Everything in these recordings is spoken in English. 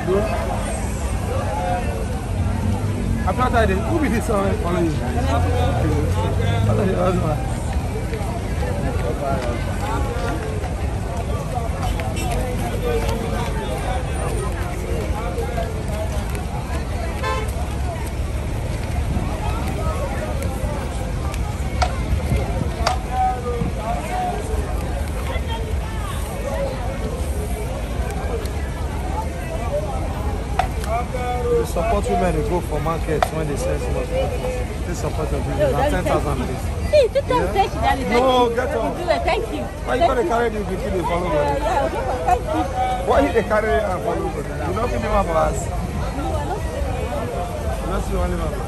After that, who be this one following you? They support women to go for markets when they sell small. They support your business. At 10,000 please. See, to tell you. No, get on. Thank you. Why you gonna carry this before they follow me? Thank you. Why you they carry it and follow me? You don't feel the man for us. You don't see only man.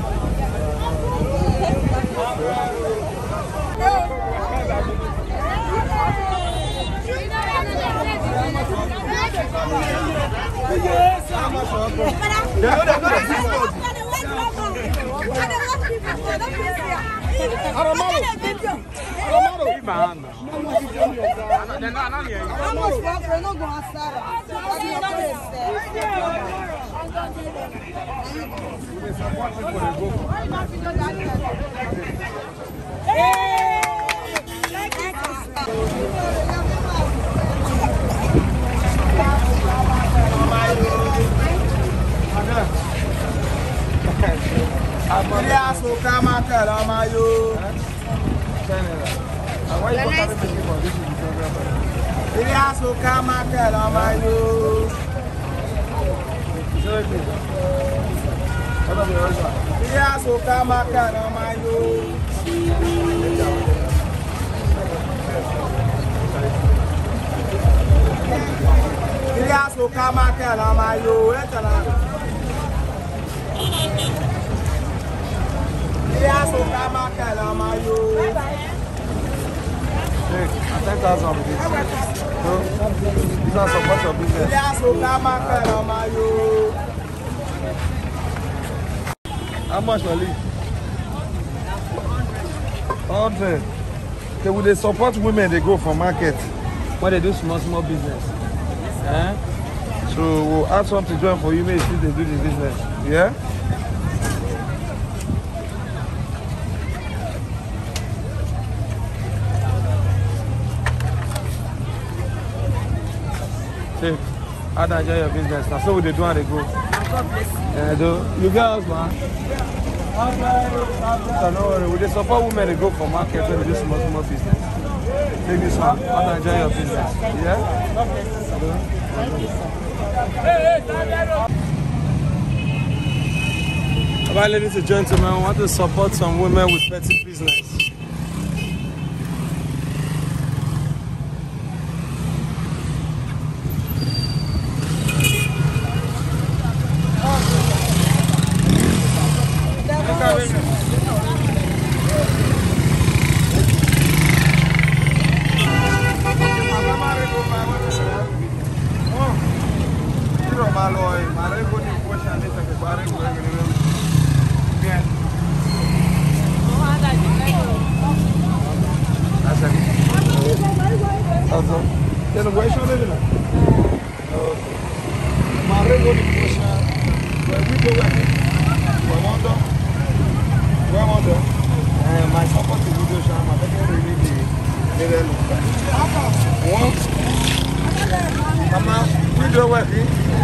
How much will it? 100. Okay, will they support women? They go for market when they do small business. So we'll add something to join for you, maybe they do the business. Yeah. Take. How do I enjoy your business? Now, so what they do and they go. God bless you. You girls, man. So no worry. With the support women, they go for market when they do small business. Take this one. How do I enjoy your business? Yeah? God bless you. Alright, ladies and gentlemen, we want to support some women with petty business. My support to video show, I'm really Mama, we do working.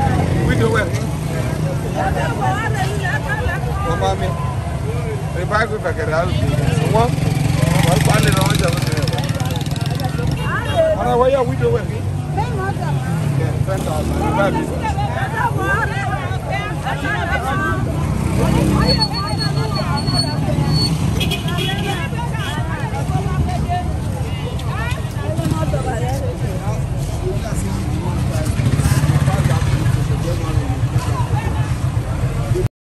Mama, me. If I go back at house, what? Why are we doing working? 10,000.